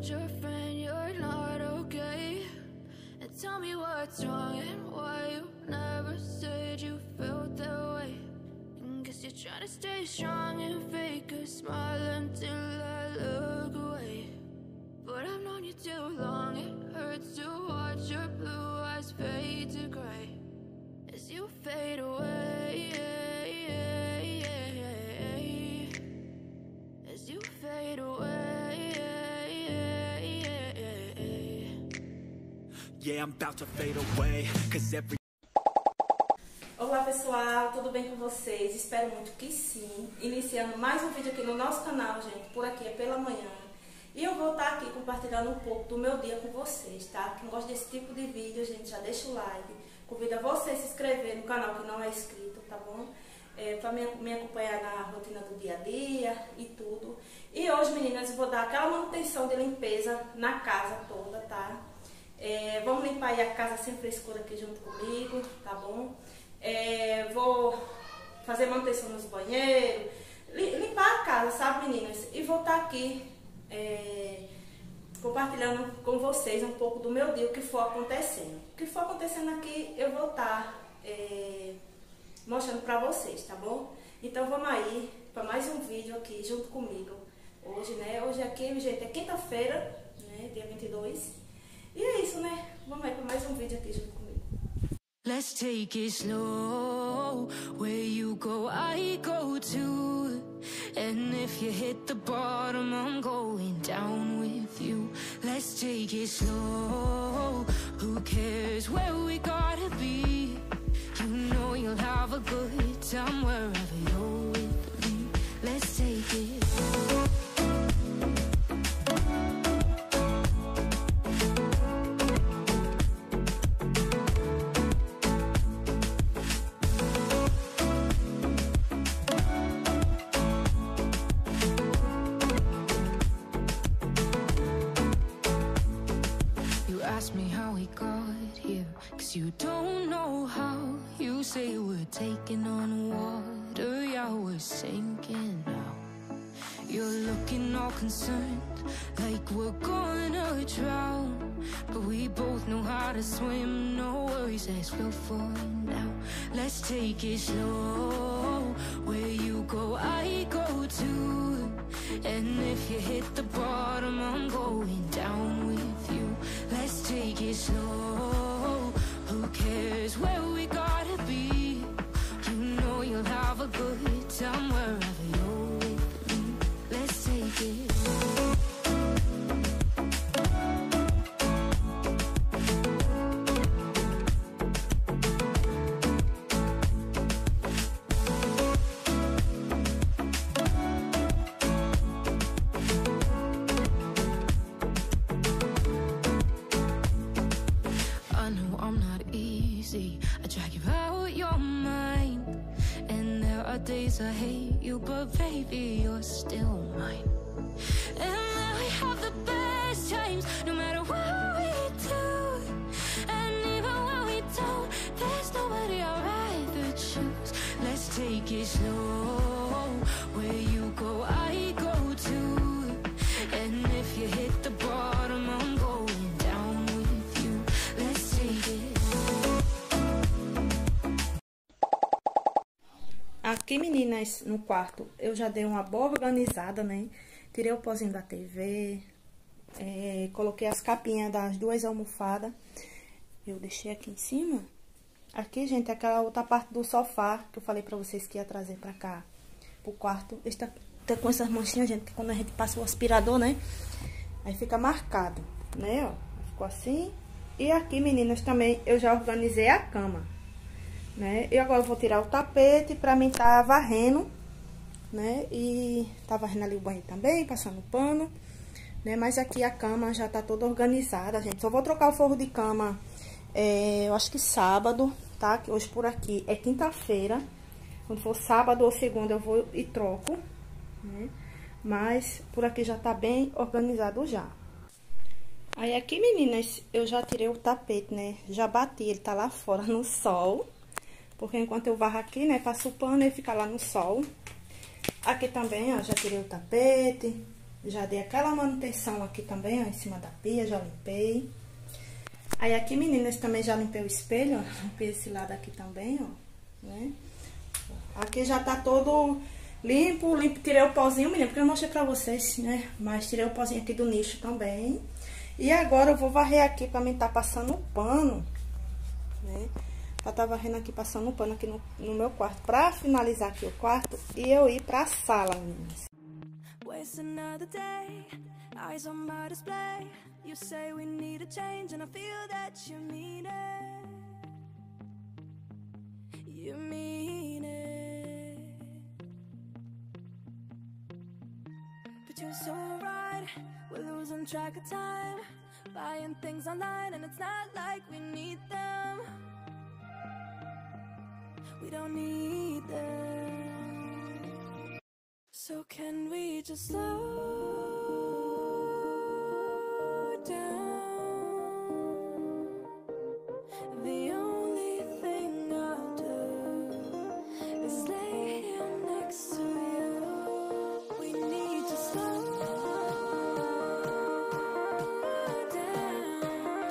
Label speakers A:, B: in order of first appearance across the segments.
A: told your friend you're not okay. And tell me what's wrong and why you never said you felt that way. And guess you're trying to stay strong and fake a smile until I look away. But I've known you too long, it hurts to watch your blue eyes fade to gray as you fade away, as you fade away.
B: Yeah, I'm about to fade away, 'cause every...
C: Olá pessoal, tudo bem com vocês? Espero muito que sim. Iniciando mais um vídeo aqui no nosso canal, gente. Por aqui é pela manhã. E eu vou estar aqui compartilhando um pouco do meu dia com vocês, tá? Quem gosta desse tipo de vídeo, gente, já deixa o like. Convido a você a se inscrever no canal que não é inscrito, tá bom? Para me acompanhar na rotina do dia a dia e tudo. E hoje, meninas, eu vou dar aquela manutenção de limpeza na casa toda, tá? Vamos limpar aí a casa sem frescura aqui junto comigo, tá bom? Vou fazer manutenção nos banheiros, limpar a casa, sabe, meninas? E vou estar aqui compartilhando com vocês um pouco do meu dia, o que for acontecendo. O que for acontecendo aqui, eu vou estar mostrando pra vocês, tá bom? Então vamos aí para mais um vídeo aqui junto comigo. Hoje, né? Hoje aqui, gente, é quinta-feira, né? Dia 22. E é isso, né? Vamos aí para mais um vídeo aqui junto comigo.
A: Let's take it slow. Where you go, I go too. And if you hit the bottom, I'm going down with you. Let's take it slow. Who cares where we gotta be? You know you'll have a good time wherever you're with me. Let's take it slow. Ask me how we got here, 'cause you don't know how. You say we're taking on water, yeah, we're sinking now. You're looking all concerned, like we're gonna drown. But we both know how to swim, no worries, let's go for now. Let's take it slow. Where you go, I go too. And if you hit the bottom, I'm going down with you. Let's take it slow. Who cares where we gotta be? You know you'll have a good time wherever you're with me. Let's take it slow. I drag you out your mind, and there are days I hate you, but baby, you're still mine. And now we have the best times, no matter what we do. And even when we don't, there's nobody I'd rather choose. Let's take it slow. Where you go, I go too. And if you hit the bottom, I'm going down with you. Let's take it.
C: Aqui, meninas, no quarto, eu já dei uma boa organizada, né? Tirei o pozinho da TV, coloquei as capinhas das duas almofadas. Eu deixei aqui em cima. Aqui, gente, é aquela outra parte do sofá que eu falei pra vocês que ia trazer pra cá, pro quarto. Está tá com essas manchinhas, gente, que quando a gente passa o aspirador, né? Aí fica marcado, né, ó. Ficou assim. E aqui, meninas, também eu já organizei a cama, né? E agora eu vou tirar o tapete pra mim tá varrendo, né? E tá varrendo ali o banheiro também, passando pano, né? Mas aqui a cama já tá toda organizada, gente. Só vou trocar o forro de cama, eu acho que sábado, tá? Que hoje por aqui é quinta-feira. Quando for sábado ou segunda eu vou e troco, né? Mas por aqui já tá bem organizado já. Aí aqui, meninas, eu já tirei o tapete, né? Já bati, ele tá lá fora no sol. Porque enquanto eu varro aqui, né, passo o pano e fica lá no sol. Aqui também, ó, já tirei o tapete. Já dei aquela manutenção aqui também, ó, em cima da pia, já limpei. Aí aqui, meninas, também já limpei o espelho, ó. Limpei esse lado aqui também, ó, né? Aqui já tá todo limpo, tirei o pozinho, menina, porque eu mostrei pra vocês, né? Mas tirei o pozinho aqui do nicho também. E agora eu vou varrer aqui pra mim tá passando o pano, né? Pra tá varrendo aqui, passando o pano aqui no meu quarto, pra finalizar aqui o quarto e eu ir pra sala, meninas.
A: Waste another day, eyes on my display. You say we need a change and I feel that you mean it. You mean it. But you're so right, we're losing track of time. Buying things online and it's not like we need them. We don't need them. So can we just slow down? The only thing I'll do is lay here next to you. We need to slow down.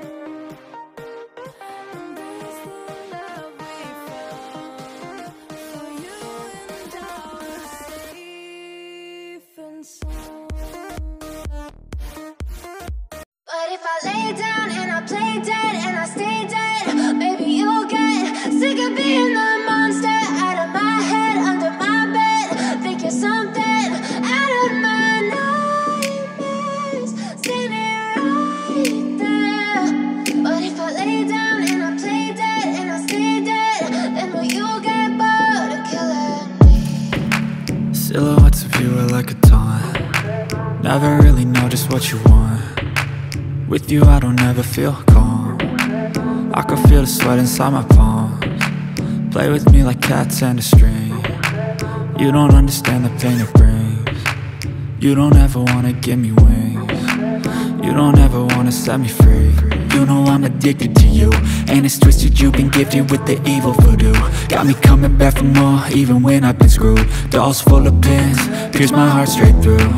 A: Embrace the love we found. For you and I are safe and sound. But if I lay down and I play dead and I stay dead, maybe you'll get sick of being the monster out of my head, under my bed. Think you're something out of my nightmares, standing right there. But if I lay down and I play dead and I stay dead, then will you get bored of killing me?
D: Silhouettes of you are like a taunt. Never really know just what you want. With you I don't ever feel calm. I can feel the sweat inside my palms. Play with me like cats and a string. You don't understand the pain it brings. You don't ever wanna give me wings. You don't ever wanna set me free. You know I'm addicted to you, and it's twisted, you've been gifted with the evil voodoo. Got me coming back for more, even when I've been screwed. Dolls full of pins, pierce my heart straight through.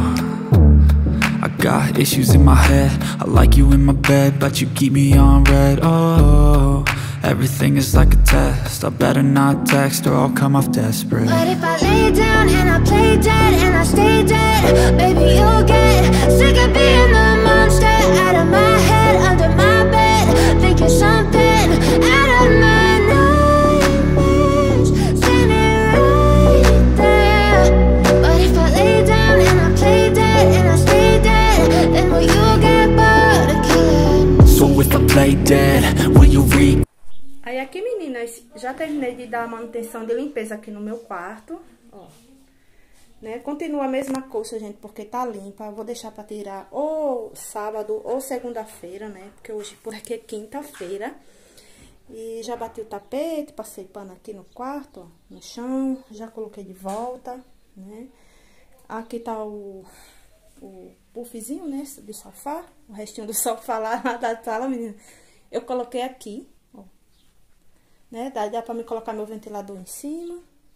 D: I got issues in my head, I like you in my bed, but you keep me on red. Oh, everything is like a test, I better not text or I'll come off desperate.
A: But if I lay down and I play dead and I stay dead, maybe you'll get sick of being the monster out of my head, under my bed. Think you're something out of my nightmares, standing right there. But if I lay down and I play dead and I stay dead, then will you get bored of killing me?
D: So if I play dead, will you read?
C: Aí aqui, meninas, já terminei de dar a manutenção de limpeza aqui no meu quarto, ó. Né? Continua a mesma coisa, gente, porque tá limpa. Eu vou deixar pra tirar ou sábado ou segunda-feira, né? Porque hoje por aqui é quinta-feira. E já bati o tapete, passei pano aqui no quarto, ó, no chão. Já coloquei de volta, né? Aqui tá o puffzinho, né, de sofá. O restinho do sofá lá da sala, menina. Eu coloquei aqui, ó. Né? Dá pra me colocar meu ventilador em cima.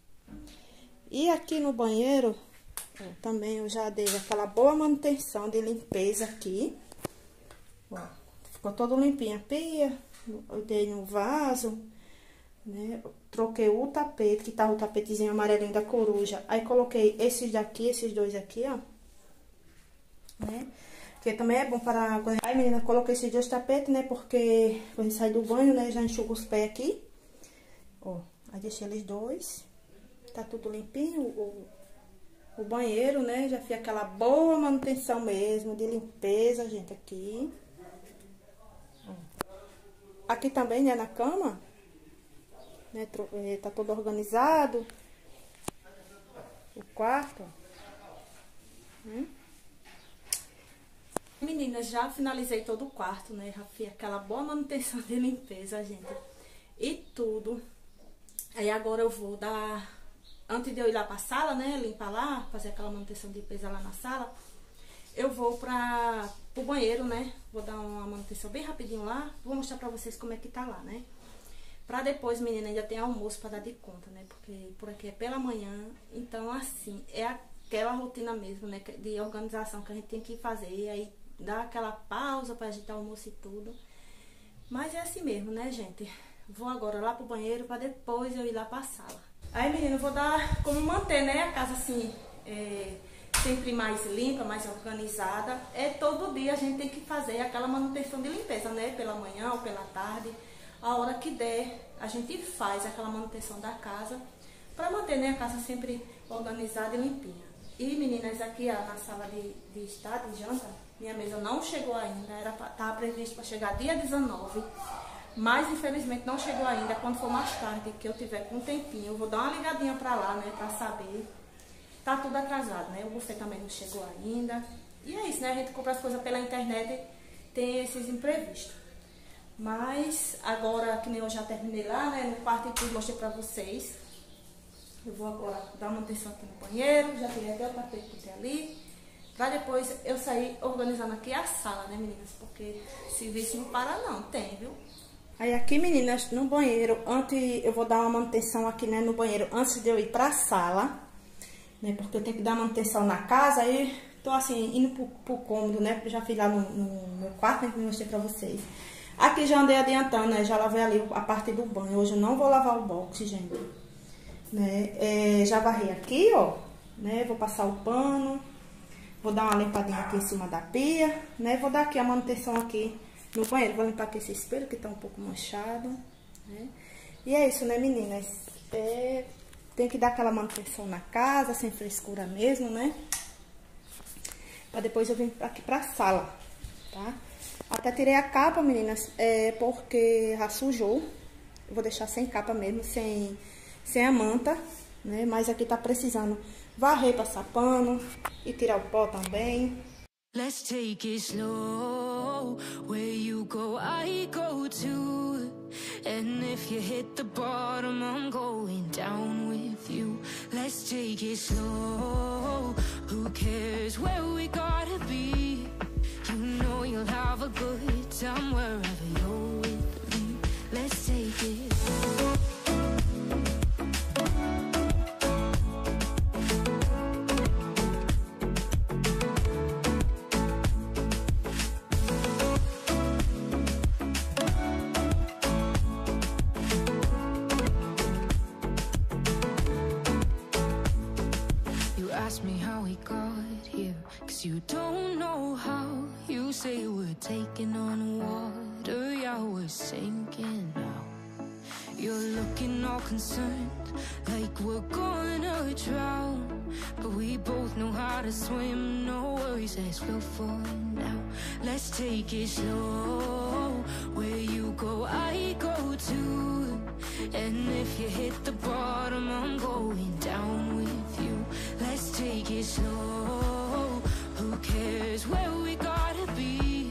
C: E aqui no banheiro, ó, também eu já dei aquela boa manutenção de limpeza aqui. Ó, ficou todo limpinho a pia. Eu dei no vaso, né? Troquei o tapete, que tava o tapetezinho amarelinho da coruja. Aí coloquei esses daqui, esses dois aqui, ó. Né? Que também é bom para... Aí, menina, coloquei esses dois tapetes, né? Porque quando sai do banho, né? Já enxugo os pés aqui. Ó, aí deixei eles dois. Tá tudo limpinho, o banheiro, né? Já fiz aquela boa manutenção mesmo, de limpeza, gente, aqui. Aqui também, né, na cama, né, tá todo organizado. O quarto. Meninas, já finalizei todo o quarto, né? Já fiz aquela boa manutenção de limpeza, gente. E tudo. Aí agora eu vou dar... Antes de eu ir lá pra sala, né, limpar lá, fazer aquela manutenção de limpeza lá na sala, eu vou pro banheiro, né, vou dar uma manutenção bem rapidinho lá, vou mostrar pra vocês como é que tá lá, né. Pra depois, menina, ainda tem almoço pra dar de conta, né, porque por aqui é pela manhã, então assim, aquela rotina mesmo, né, de organização que a gente tem que fazer. E aí dá aquela pausa pra agitar o almoço e tudo. Mas é assim mesmo, né, gente? Vou agora lá pro banheiro pra depois eu ir lá pra sala. Aí, menina, eu vou dar como manter, né, a casa assim, sempre mais limpa, mais organizada. Todo dia a gente tem que fazer aquela manutenção de limpeza, né? Pela manhã ou pela tarde. A hora que der, a gente faz aquela manutenção da casa para manter, né, a casa sempre organizada e limpinha. E, meninas, aqui na sala de estar, de janta, minha mesa não chegou ainda. Estava previsto para chegar dia 19, mas infelizmente não chegou ainda. Quando for mais tarde, que eu tiver com um tempinho, eu vou dar uma ligadinha para lá, né, para saber. Tá tudo atrasado, né? O buffet também não chegou ainda. E é isso, né? A gente compra as coisas pela internet, tem esses imprevistos. Mas agora, que nem eu já terminei lá, né? No quarto e tudo, mostrei pra vocês. Eu vou agora dar uma atenção aqui no banheiro. Já tirei até o tapete que tem ali. Pra depois eu sair organizando aqui a sala, né, meninas? Porque serviço não para não, tem, viu? Aí aqui, meninas, no banheiro, eu vou dar uma manutenção aqui, né, no banheiro, antes de eu ir pra sala. Porque eu tenho que dar manutenção na casa, aí tô assim, indo pro cômodo, né? Já fiz lá no meu quarto, né, que eu mostrei pra vocês. Aqui já andei adiantando, né? Já lavei ali a parte do banho. Hoje eu não vou lavar o box, gente. Né? Já varri aqui, ó. Né? Vou passar o pano. Vou dar uma limpadinha aqui em cima da pia, né? Vou dar aqui a manutenção aqui no banheiro. Vou limpar aqui esse espelho que tá um pouco manchado, né? E é isso, né, meninas? Tem que dar aquela manutenção na casa, sem frescura mesmo, né? Pra depois eu vir aqui pra sala, tá? Até tirei a capa, meninas, porque já sujou. Eu vou deixar sem capa mesmo, sem a manta, né? Mas aqui tá precisando varrer, passar pano e tirar o pó também.
A: Let's take it slow. Where you go, I go too. And if you hit the bottom, I'm going down with you. Let's take it slow. Who cares where we gotta be? You know you'll have a good time wherever you're with me. Let's take it slow. Ask me how we got here, 'cause you don't know how. You say we're taking on water, yeah, we're sinking now. You're looking all concerned, like we're gonna drown. But we both know how to swim, no worries, let's go for now. Let's take it slow. Where you go, I go too. And if you hit the bottom, I'm going down with you. Let's take it slow. Who cares where we gotta be?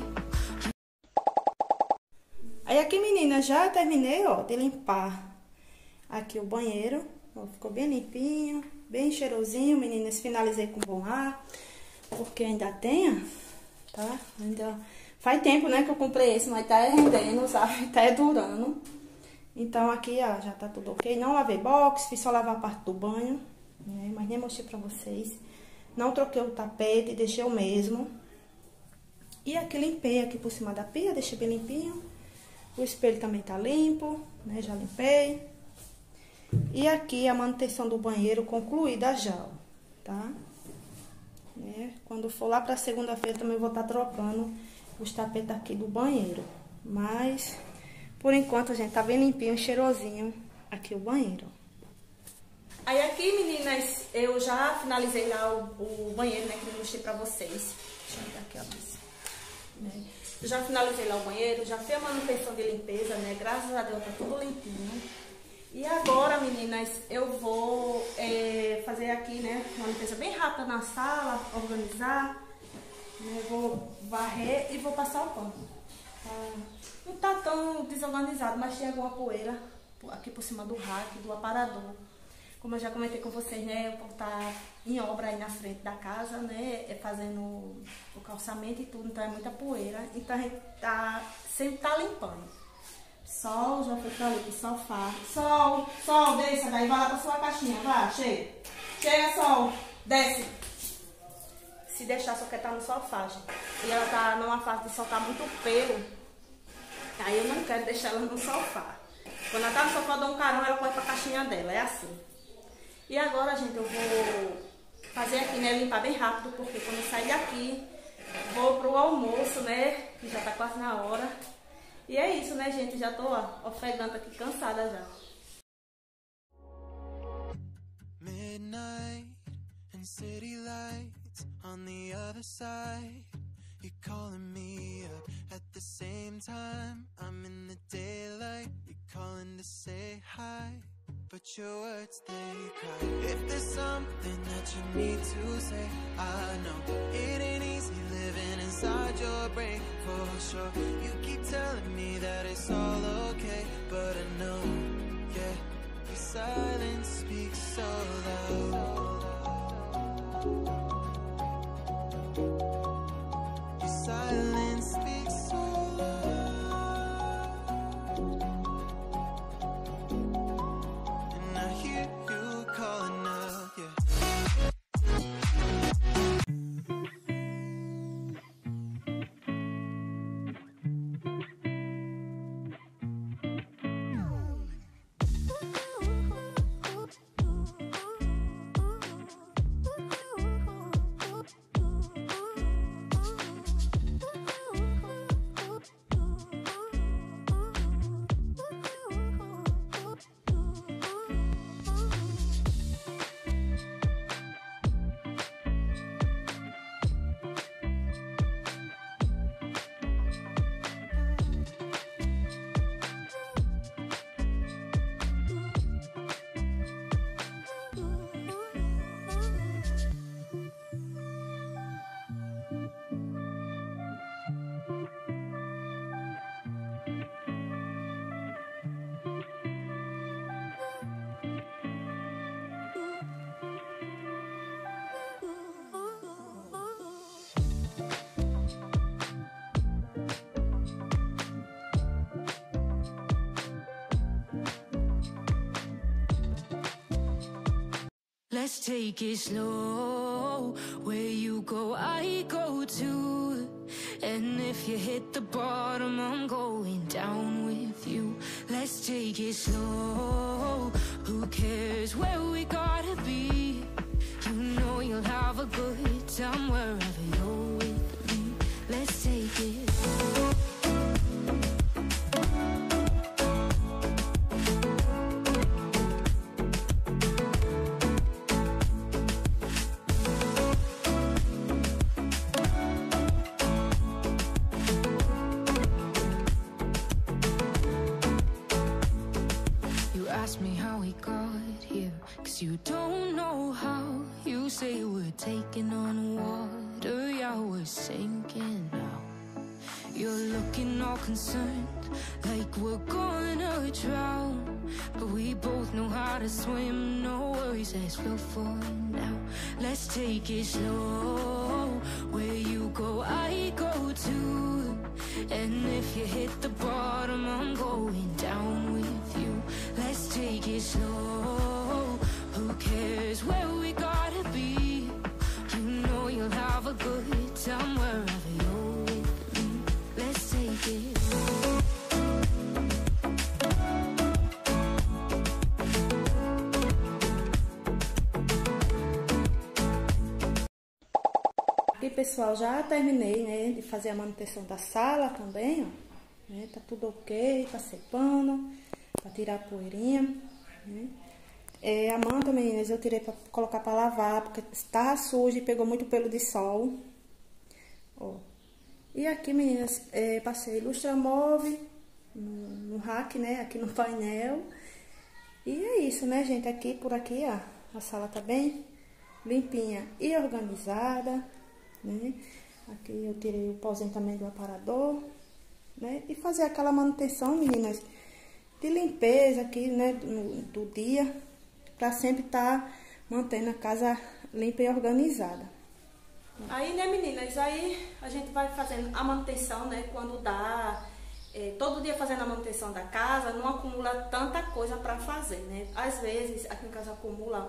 C: Aí aqui, meninas, já terminei, ó, de limpar aqui o banheiro. Ó, ficou bem limpinho, bem cheirosinho, meninas. Finalizei com bom ar, porque ainda tem, tá? Ainda faz tempo, né, que eu comprei esse, mas tá rendendo, sabe? Tá durando. Então aqui, ó, já tá tudo ok. Não lavei box, fiz só lavar a parte do banho, né? Mas nem mostrei pra vocês. Não troquei o tapete, deixei o mesmo. E aqui limpei aqui por cima da pia, deixei bem limpinho. O espelho também tá limpo, né? Já limpei. E aqui a manutenção do banheiro concluída já, ó, tá? Quando for lá pra segunda-feira também vou estar trocando os tapetes aqui do banheiro. Mas, por enquanto, gente, tá bem limpinho, cheirosinho aqui o banheiro. Aí aqui, meninas, eu já finalizei lá o banheiro, né, que eu mostrei pra vocês. Deixa eu ver aqui, ó, né? Eu já finalizei lá o banheiro, já fiz a manutenção de limpeza, né? Graças a Deus tá tudo limpinho. E agora, meninas, eu vou fazer aqui, né, uma limpeza bem rápida na sala, organizar, né? Vou varrer e vou passar o pano. Não tá tão desorganizado, mas tem alguma poeira aqui por cima do rack, do aparador. Como eu já comentei com vocês, né, eu vou estar em obra aí na frente da casa, né, fazendo o calçamento e tudo, então é muita poeira. Então a gente sempre tá limpando. Sol, já foi pra ali pro sofá. Sol, desça daí, vai lá pra sua caixinha, vai, chega. Chega, Sol. Desce. Se deixar, só quer estar no sofá, gente. E ela tá numa fase de soltar muito pelo. Aí eu não quero deixar ela no sofá. Quando ela tá no sofá, eu dou um carão, ela pode ir pra caixinha dela. É assim. E agora, gente, eu vou fazer aqui, né? Limpar bem rápido, porque quando eu sair daqui, vou pro almoço, né? Que já tá quase na hora. E é isso, né, gente? Já tô, ó, ofegante aqui, cansada já.
E: Midnight and city lights on the other side. You're calling me up at the same time. I'm in the daylight. You're calling to say hi, but your words, they cry. If there's something that you need to say, I know it ain't easy living inside your brain, for sure. You keep telling me that it's all okay, but I know, yeah, your silence speaks so loud. Your silence speaks so loud, and I hear you calling out, yeah.
A: Let's take it slow. Where you go, I go too. And if you hit the bottom, I'm going down with you. Let's take it slow. Who cares where we gotta be? You know you'll have a good time wherever you're with me. Let's take it slow. Ask me how we got here, 'cause you don't know how. You say we're taking on water, yeah, we're sinking now. You're looking all concerned, like we're gonna drown. But we both know how to swim, no worries as we'll for now. Let's take it slow. Where you go, I go too. And if you hit the bottom, I'm going down with you. Let's take it slow. Who cares where we gotta be? You know you'll have a good time wherever you're with me. Let's take it slow.
C: Aqui, pessoal, já terminei, né, de fazer a manutenção da sala também, ó, né, tá tudo ok, passei pano pra tirar a poeirinha, né. A manta, meninas, eu tirei pra colocar pra lavar, porque estava suja e pegou muito pelo de sol, ó. E aqui, meninas, passei lustramóvel no rack, né, aqui no painel. E é isso, né, gente, aqui, por aqui, ó, a sala tá bem limpinha e organizada, né? Aqui eu tirei o pauzinho também do aparador, né? E fazer aquela manutenção, meninas, de limpeza aqui, né, do dia, pra sempre estar mantendo a casa limpa e organizada. Aí, né, meninas, aí a gente vai fazendo a manutenção, né, quando dá, todo dia fazendo a manutenção da casa, não acumula tanta coisa pra fazer, né? Às vezes aqui em casa acumula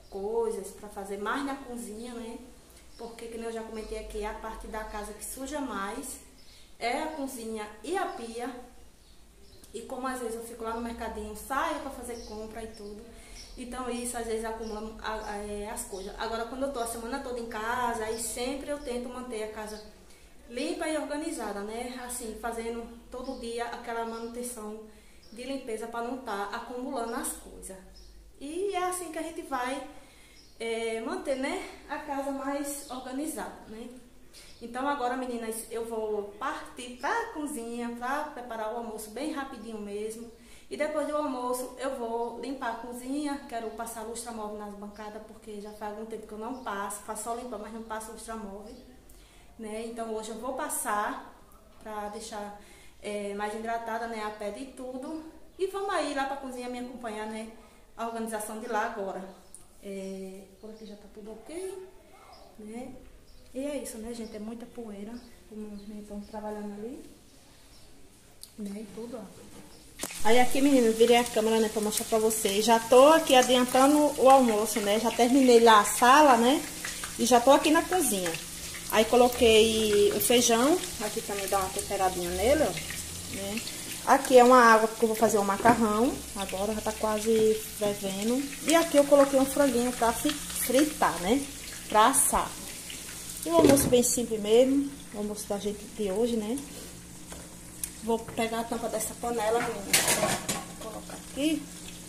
C: coisas para fazer mais na cozinha, né? Porque, como eu já comentei aqui, a parte da casa que suja mais é a cozinha e a pia. E como às vezes eu fico lá no mercadinho, saio para fazer compra e tudo, então isso às vezes acumula as coisas. Agora, quando eu tô a semana toda em casa, aí sempre eu tento manter a casa limpa e organizada, né? Assim, fazendo todo dia aquela manutenção de limpeza para não estar acumulando as coisas. E é assim que a gente vai manter, né, a casa mais organizada, né? Então agora, meninas, eu vou partir para a cozinha para preparar o almoço bem rapidinho mesmo. E depois do almoço eu vou limpar a cozinha, quero passar lustramóvel nas bancadas, porque já faz algum tempo que eu não passo, faço só limpar, mas não passo lustramóvel, né? Então hoje eu vou passar para deixar mais hidratada, né, a pele e tudo. E vamos aí lá para a cozinha me acompanhar, né, a organização de lá agora. Por aqui já tá tudo ok, né? E é isso, né, gente? É muita poeira, como estão trabalhando ali, né? E tudo, ó. Aí aqui, meninas, virei a câmera, né, pra mostrar pra vocês. Já tô aqui adiantando o almoço, né? Já terminei lá a sala, né? E já tô aqui na cozinha. Aí coloquei o feijão, aqui também dá uma temperadinha nele, ó, né? Aqui é uma água que eu vou fazer um macarrão, agora já tá quase fervendo. E aqui eu coloquei um franguinho pra fritar, né? Pra assar. E o almoço bem simples mesmo, o almoço da gente de hoje, né? Vou pegar a tampa dessa panela, vou colocar aqui.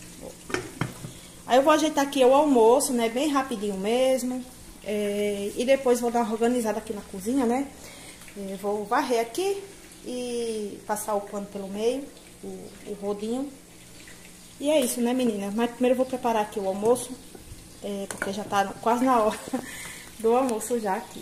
C: Aí eu vou ajeitar aqui o almoço, né? Bem rapidinho mesmo. E depois vou dar uma organizada aqui na cozinha, né? Vou varrer aqui e passar o pano pelo meio, o rodinho. E é isso, né, meninas? Mas primeiro eu vou preparar aqui o almoço, porque já tá quase na hora do almoço já aqui.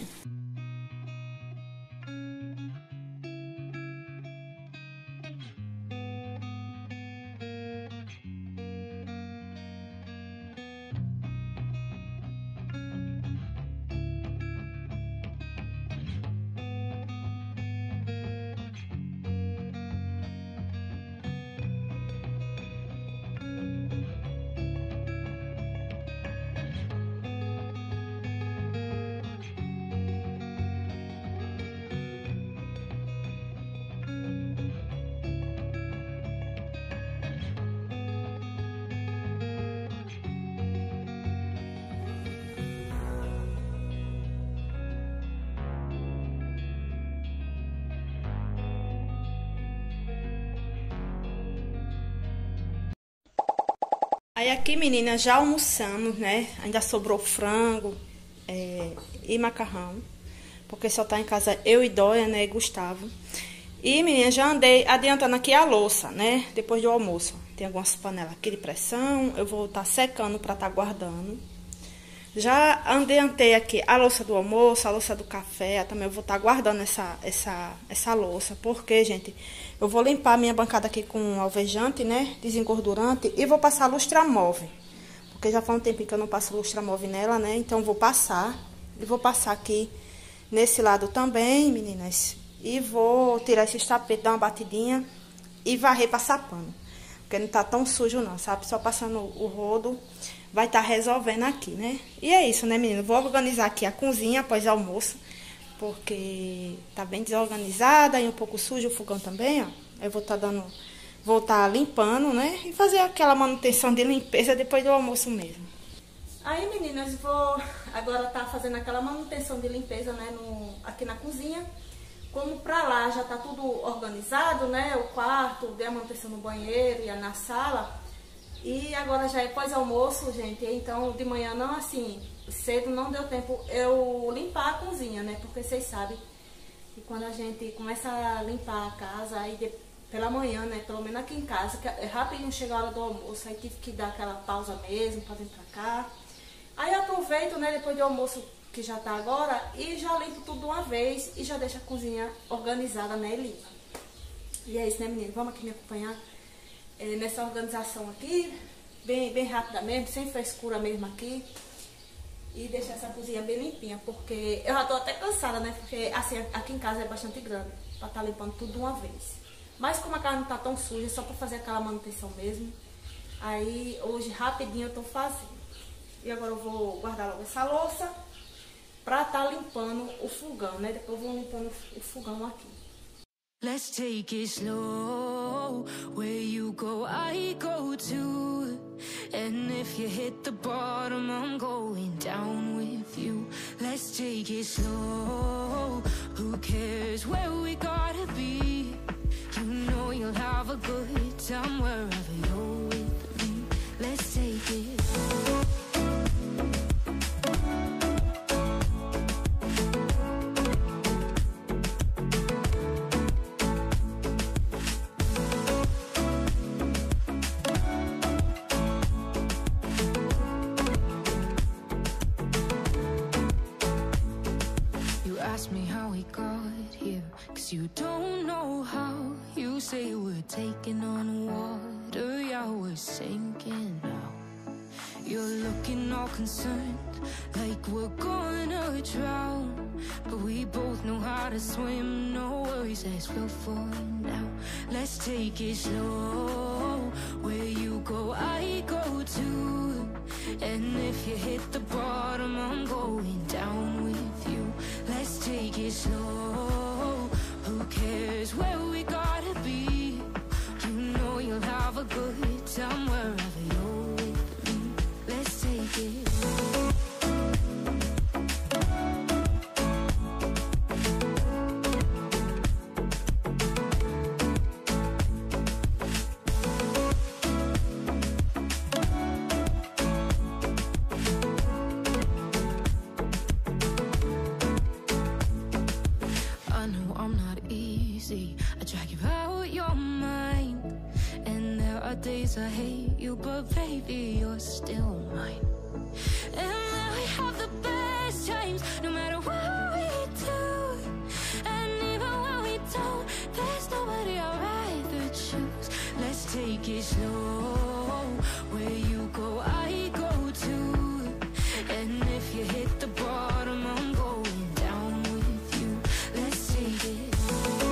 C: Aí aqui, meninas, já almoçamos, né? Ainda sobrou frango e macarrão. Porque só tá em casa eu e Dóia, né? E Gustavo. E, meninas, já andei adiantando aqui a louça, né? Depois do almoço. Tem algumas panelas aqui de pressão. Eu vou estar secando pra estar guardando. Já adiantei aqui a louça do almoço, a louça do café. Também eu vou estar guardando essa louça. Porque, gente, eu vou limpar a minha bancada aqui com alvejante, né? Desengordurante. E vou passar lustramóvel. Porque já faz um tempinho que eu não passo lustramóvel nela, né? Então, vou passar. E vou passar aqui nesse lado também, meninas. E vou tirar esses tapetes, dar uma batidinha. E varrer, passar pano. Porque não tá tão sujo não, sabe? Só passando o rodo vai estar resolvendo aqui, né? E é isso, né, menino? Vou organizar aqui a cozinha após o almoço. Porque tá bem desorganizada e um pouco sujo o fogão também, ó. Eu vou estar limpando, né? E fazer aquela manutenção de limpeza depois do almoço mesmo. Aí, meninas, vou agora tá fazendo aquela manutenção de limpeza, né? Aqui na cozinha. Como pra lá já tá tudo organizado, né? O quarto, dei a manutenção no banheiro e na sala. E agora já é pós-almoço, gente. Então, de manhã não, assim, cedo não deu tempo eu limpar a cozinha, né? Porque vocês sabem que quando a gente começa a limpar a casa, aí pela manhã, né? Pelo menos aqui em casa, que rapidinho chega a hora do almoço, aí tive que dar aquela pausa mesmo pra vir pra cá. Aí eu aproveito, né? Depois do almoço que já tá agora, e já limpo tudo de uma vez e já deixo a cozinha organizada, né? Limpa. E é isso, né, menino? Vamos aqui me acompanhar nessa organização aqui, bem rápida mesmo, sem frescura mesmo aqui. E deixar essa cozinha bem limpinha, porque eu já tô até cansada, né? Porque assim, aqui em casa é bastante grande, pra estar limpando tudo de uma vez. Mas como a casa não tá tão suja, só pra fazer aquela manutenção mesmo. Aí hoje rapidinho eu tô fazendo. E agora eu vou guardar logo essa louça pra tá limpando o fogão, né? Depois eu vou limpando o fogão aqui.
A: Let's take it slow. Where you go, I go too. And if you hit the bottom, I'm going down with you. Let's take it slow. Who cares where we gotta be? You know you'll have a good time wherever you're with me. Let's take it slow. Ask me how we got here, 'cause you don't know how. You say we're taking on water, yeah, we're sinking now. You're looking all concerned, like we're gonna drown. But we both know how to swim, no worries, let's float for now. Let's take it slow. Where you go, I go too. And if you hit the bottom, I'm going down with you. Let's take it slow. Who cares where we gotta be? You know you'll have a good time wherever you're with me. Let's take it slow. I drag you out your mind, and there are days I hate you, but baby, you're still mine. And we have the best times, no matter what we do. And even when we don't, there's nobody I'd rather choose. Let's take it slow. Where you go, I go too. And if you hit the bottom, I'm going down with you. Let's take it slow.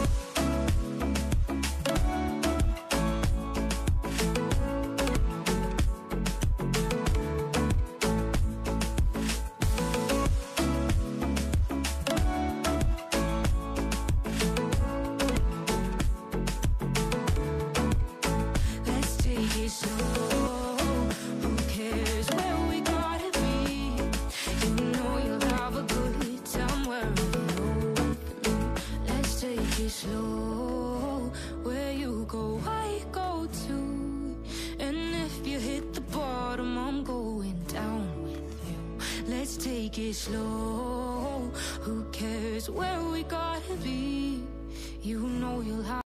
A: Slow, where you go, I go too. And if you hit the bottom, I'm going down with you. Let's take it slow. Who cares where we gotta be? You know you'll have.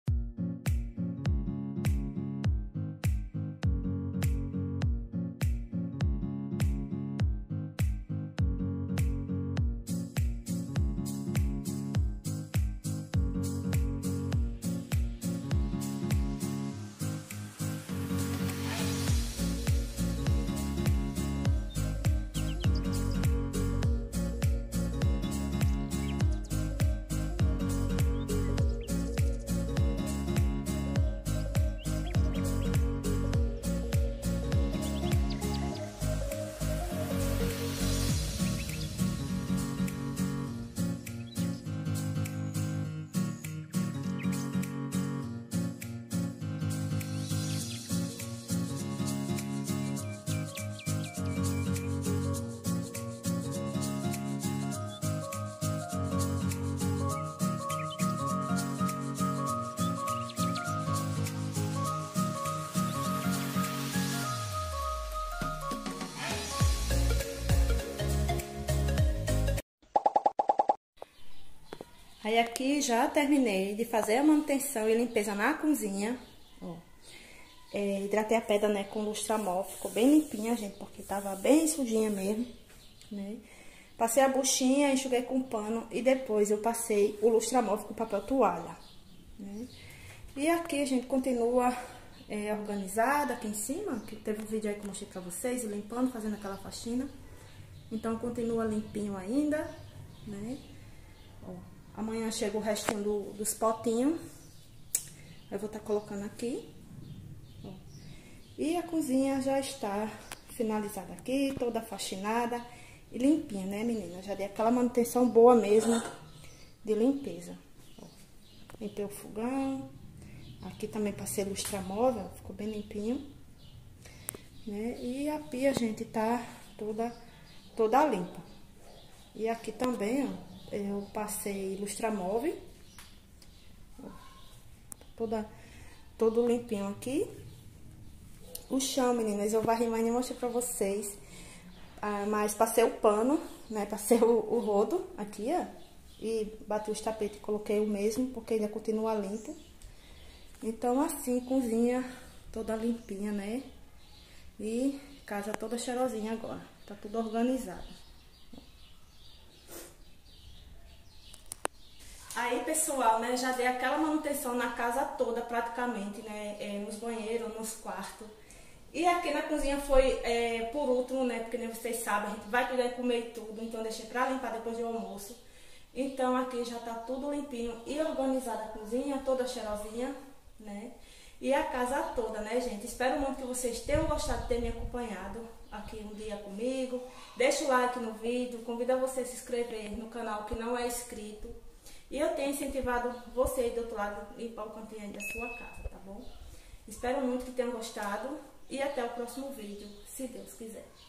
C: Aí aqui já terminei de fazer a manutenção e limpeza na cozinha. Ó. Hidratei a pedra, né, com lustramol. Ficou bem limpinha, gente, porque tava bem sujinha mesmo, né? Passei a buchinha, enxuguei com pano e depois eu passei o lustramol com papel toalha, né? E aqui a gente continua organizada aqui em cima, que teve um vídeo aí que eu mostrei pra vocês, limpando, fazendo aquela faxina. Então continua limpinho ainda, né? Ó. Amanhã chega o restinho dos potinhos. Eu vou estar colocando aqui. Ó. E a cozinha já está finalizada aqui, toda faxinada e limpinha, né, menina? Já dei aquela manutenção boa mesmo de limpeza. Ó, limpei o fogão. Aqui também passei lustramóvel, ficou bem limpinho, né? E a pia, gente, tá toda limpa. E aqui também, ó, eu passei lustramóvel. Todo limpinho aqui. O chão, meninas, eu varri, mas nem mostrei pra vocês. Mas passei o pano, né? Passei o rodo aqui, ó. E bati os tapetes e coloquei o mesmo, porque ainda continua limpo. Então, assim, cozinha toda limpinha, né? E casa toda cheirosinha agora. Tá tudo organizado. Aí, pessoal, né? Já dei aquela manutenção na casa toda, praticamente, né? Nos banheiros, nos quartos. E aqui na cozinha foi por último, né? Porque nem vocês sabem, a gente vai cuidar de comer tudo. Então, deixei pra limpar depois do almoço. Então, aqui já tá tudo limpinho e organizada a cozinha, toda cheirosinha, né? E a casa toda, né, gente? Espero muito que vocês tenham gostado de ter me acompanhado aqui um dia comigo. Deixa o like no vídeo, convido a você a se inscrever no canal que não é inscrito. E eu tenho incentivado você aí do outro lado a limpar o cantinho aí da sua casa, tá bom? Espero muito que tenham gostado e até o próximo vídeo, se Deus quiser.